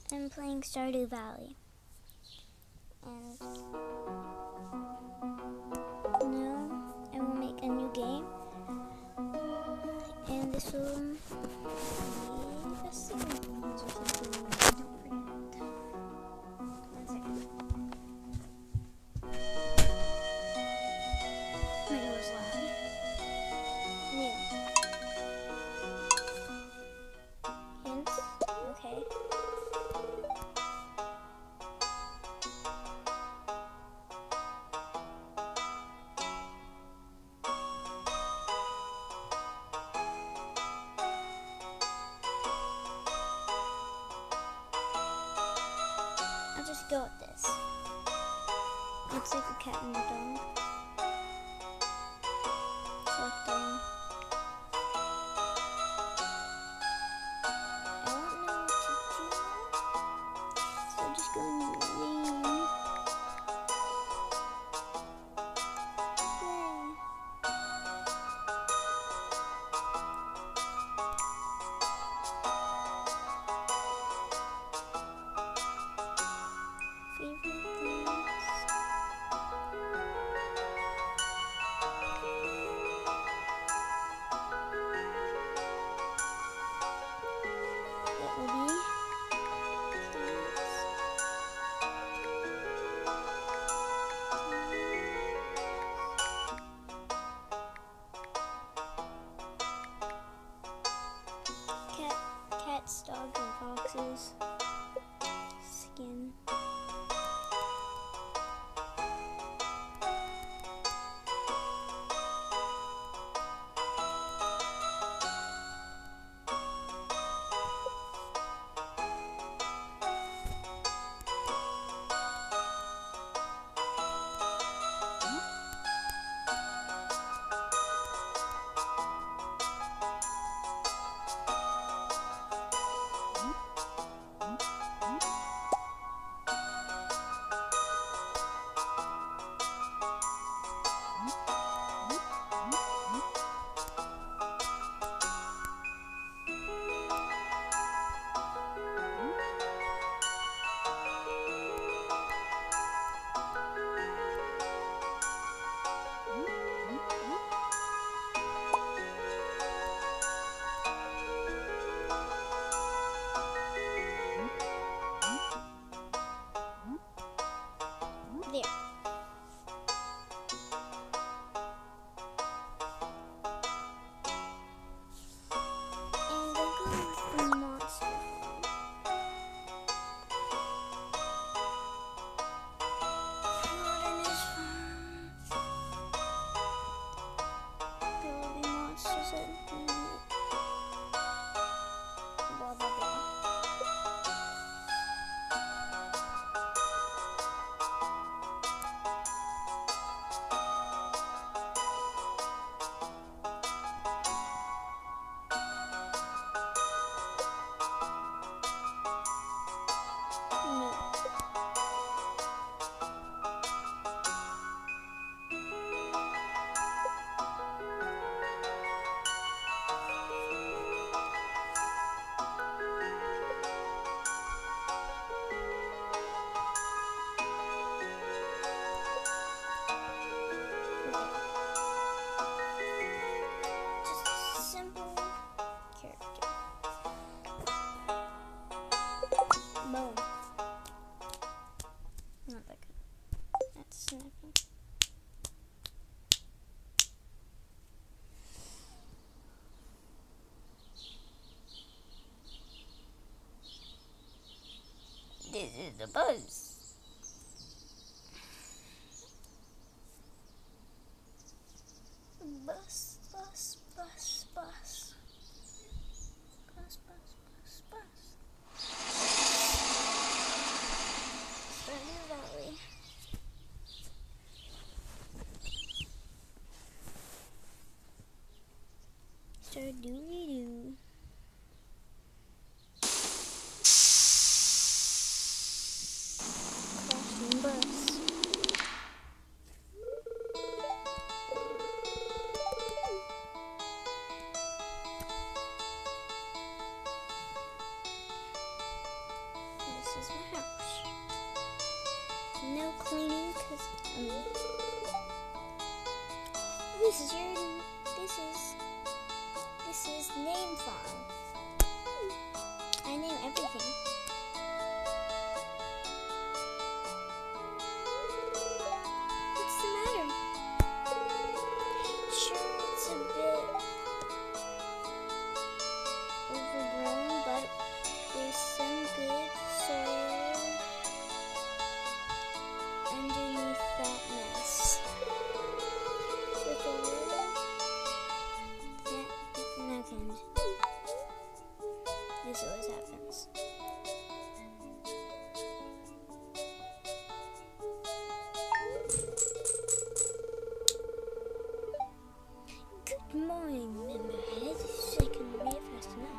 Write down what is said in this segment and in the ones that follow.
I'm playing Stardew Valley. And now I will make a new game. And this will be a series or something. Don't forget. 1 second. My door's loud. New. Hints. Okay. I'll just go with this. Looks like a cat and a dog. Select them. I don't know what to do, so I'm just going to name. Yay. Favorite things. It will be cats, dogs, and foxes. Skin. There. And I'll go with the monster farm. Modernist farm. There will be monsters at night. Blah blah blah. No. Just a simple character. Bone. Not that good. That's snapping. This is the buzz. Bus, bus, bus, bus. Bus, bus, bus, bus. Stardew Valley. Stardew. Crashing bus. no cleaning because this is name farm. I name everything. What's the matter? Sure, it's a bit overgrown, but there's some good soil underneath that mess. With a little nothing. This always happens. Good morning, memberhead. I can read fast enough.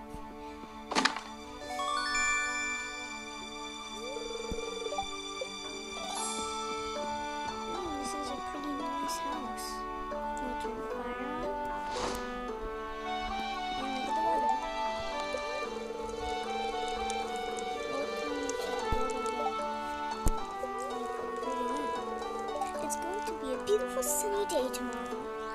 This is a pretty nice house. Can we turn the fire on? And look at the weather. It's going to be a beautiful sunny day tomorrow.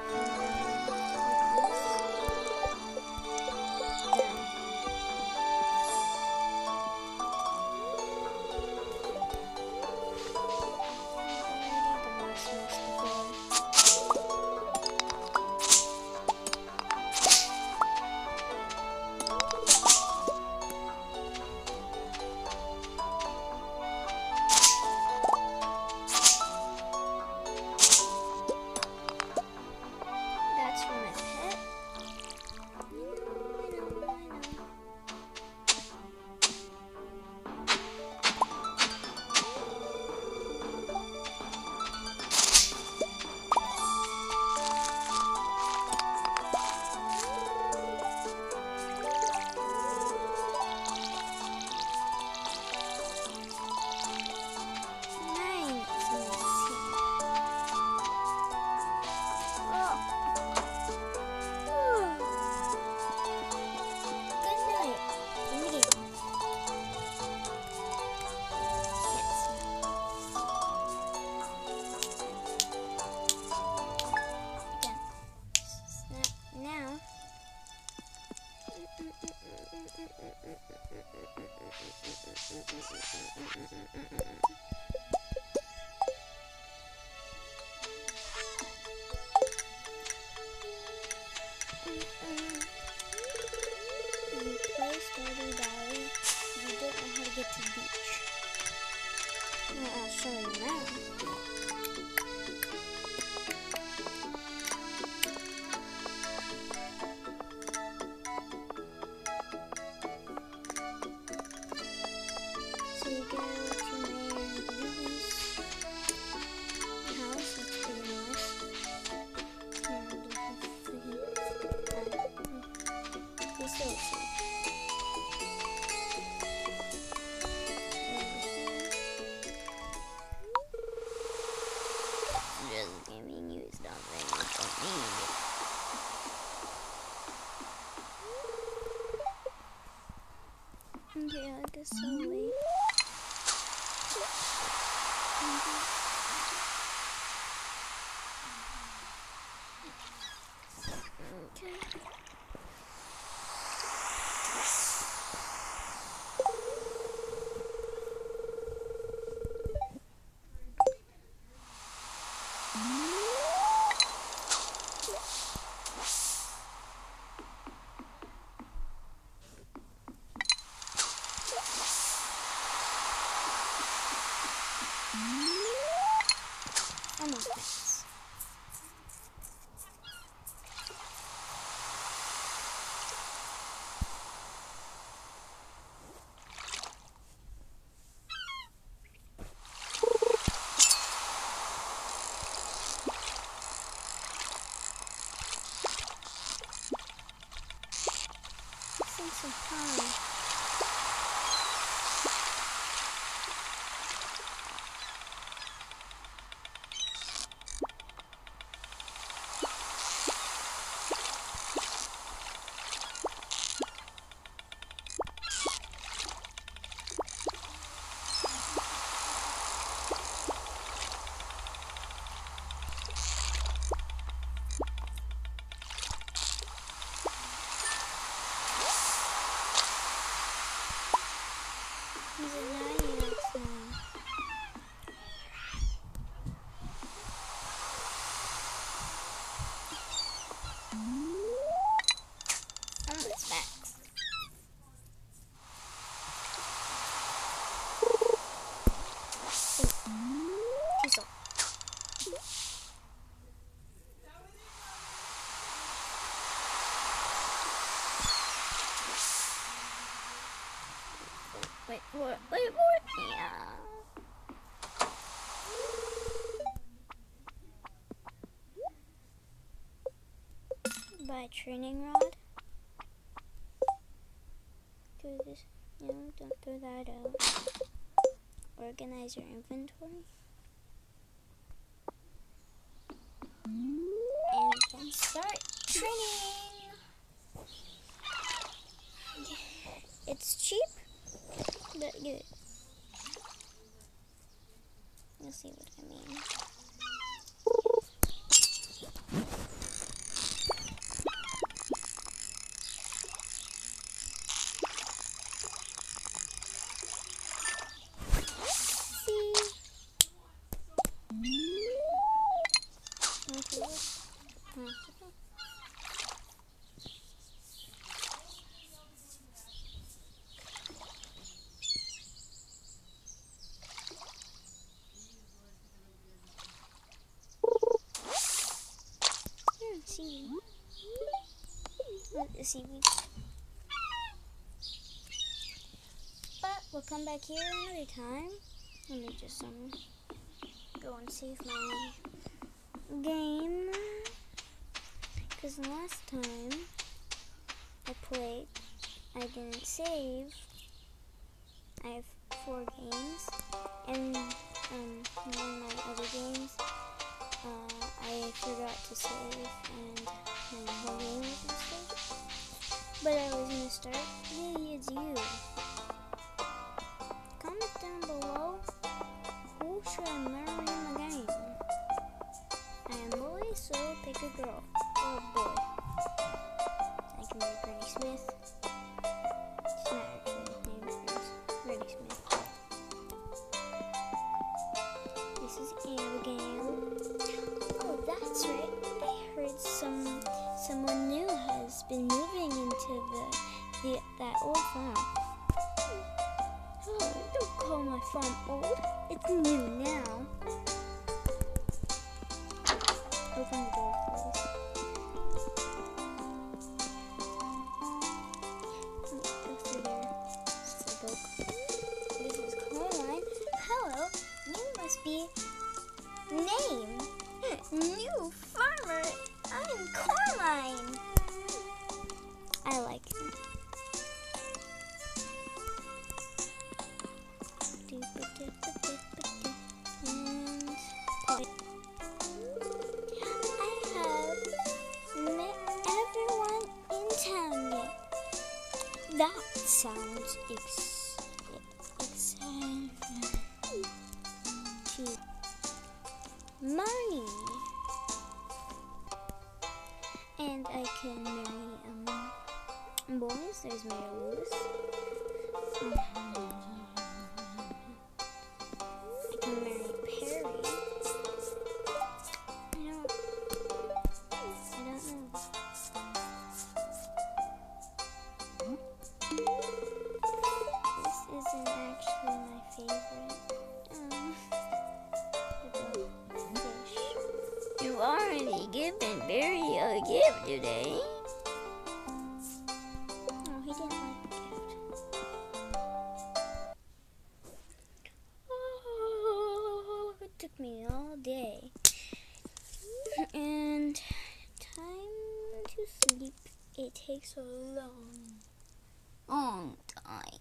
That's for my pet. I know. You play Stardew Valley, you don't know how to get to the beach. Well, I'll show you now. So you go to Mayor Lily's house, that's pretty nice. Just giving you something you don't need. Okay, I guess I'll wait. Okay. Almost nice. He's a 90 now. Almost max. Teasel. Wait, what? Yeah. Buy a training rod. Do this. No, don't throw that out. Organize your inventory. And then start training. It's cheap, but good. You'll see what I mean. Seaweed. The seaweed. But we'll come back here another time. Let me just go and save my game. Because last time I played, I didn't save. I have 4 games, and one of my other games, I forgot to save, and my whole game wasn't saved. But I was gonna start. Yay, it's you. Comment down below, who should I marry in the game? I am boy, so pick a girl or a boy. I can marry Granny Smith. She's not actually named Granny Smith. This is Abigail. Oh, that's right. I heard someone new has been moving into that old farm. Oh, don't call my farm old. It's new now. Open the door, please. Go through there. It's a book. This is Coraline. Hello. You must be name. New farmer. I'm Coraline. I like him. And I have met everyone in town yet. That sounds exciting. Money. And I can marry boys. There's Mary Lewis. I can marry Perry. I don't know. This isn't actually my favorite. Fish. You already given Barry a gift today. Oh, he didn't like the gift. Oh, it took me all day. And time to sleep. It takes a long time.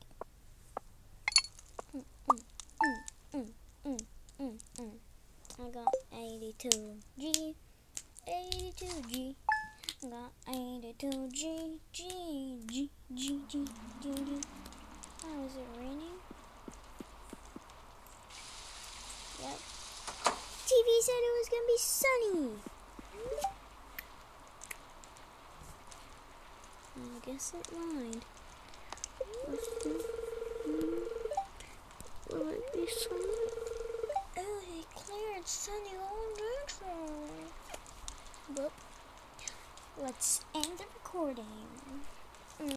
I got 82G. 82G. I got 82G. G. Oh, is it raining? Yep. TV said it was gonna be sunny. I guess it lied. Will it be sunny? Oh, he cleared sunny all neutral. Well, let's end the recording.